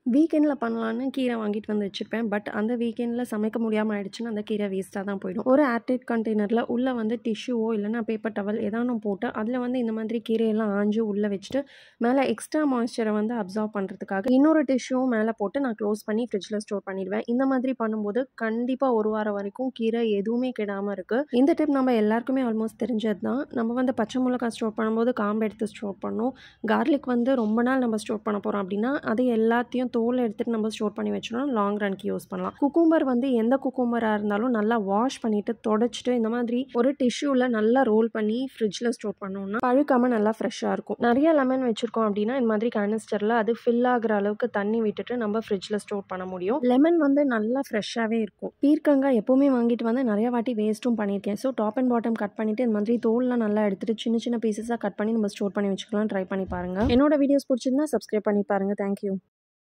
வீக்கெண்டில பண்ணலான்னு கீரை வாங்கிட்டு வந்து வச்சுருப்பேன். பட் அந்த வீக்கெண்டில சமைக்க முடியாம ஆயிடுச்சுன்னா, அந்த கீரை வேஸ்ட்டா தான் போயிடும். ஒரு ஏர்டைட் கண்டெய்னர்ல உள்ள வந்து டிஷ்யூவோ இல்லன்னா பேப்பர் டவல் ஏதானும் போட்டு, அதில வந்து இந்த மாதிரி கீரையெல்லாம் ஆஞ்சு உள்ள வச்சுட்டு, மேல எக்ஸ்ட்ரா மாய்ஸ்சர வந்து அப்சார்ப் பண்றதுக்காக இன்னொரு டிஷ்யூவும் மேல போட்டு நான் க்ளோஸ் பண்ணி ஃப்ரிட்ஜ்ல ஸ்டோர் பண்ணிடுவேன். இந்த மாதிரி பண்ணும்போது கண்டிப்பா 1 வாரம் வரைக்கும் கீரை எதுவுமே கெடாம இருக்கு. இந்த டிப் நம்ம எல்லாருக்குமே ஆல்மோஸ்ட் தெரிஞ்சது தான். நம்ம வந்து பச்சை மிளகாய் ஸ்டோர் பண்ணும்போது காம்பு எடுத்து ஸ்டோர் பண்ணணும். கார்லிக் வந்து ரொம்ப நாள் நம்ம ஸ்டோர் பண்ண போறோம் அப்படின்னா, அது எல்லாத்தையும் தோல் எடுத்துட்டு நம்ம ஸ்டோர் பண்ணி வச்சோம்னா லாங் ரன்க்கு யூஸ் பண்ணலாம். குக்கும்பர் வந்து எந்த குக்கும்பரா இருந்தாலும் நல்லா வாஷ் பண்ணிட்டு தொடச்சிட்டு இந்த மாதிரி ஒரு டிஷ்யூல நல்லா ரோல் பண்ணி ஃப்ரிட்ஜ்ல ஸ்டோர் பண்ணோம்னா பழுக்காம நல்லா ஃப்ரெஷ்ஷா இருக்கும். நிறைய லெமன் வச்சிருக்கோம் அப்படின்னா இந்த மாதிரி கேனிஸ்டர்ல அது ஃபில் ஆகுற அளவுக்கு தண்ணி விட்டுட்டு நம்ம ஃப்ரிட்ஜ்ல ஸ்டோர் பண்ண முடியும். லெமன் வந்து நல்லா ஃப்ரெஷ்ஷாவே இருக்கும். பீர்க்கங்காய் எப்பவுமே வாங்கிட்டு வந்து நிறைய வாட்டி வேஸ்ட்டும் பண்ணியிருக்கேன். So top and bottom cut பண்ணிட்டு இந்த மாதிரி தோல்லாம் நல்லா எடுத்துட்டு சின்ன சின்ன பீசஸாக கட் பண்ணி நம்ம ஸ்டோர் பண்ணி வச்சுக்கலாம். ட்ரை பண்ணி பாருங்க. என்னோட வீடியோஸ் பிடிச்சிருந்தா சப்ஸ்கிரைப் பண்ணி பாருங்க. தேங்க்யூ.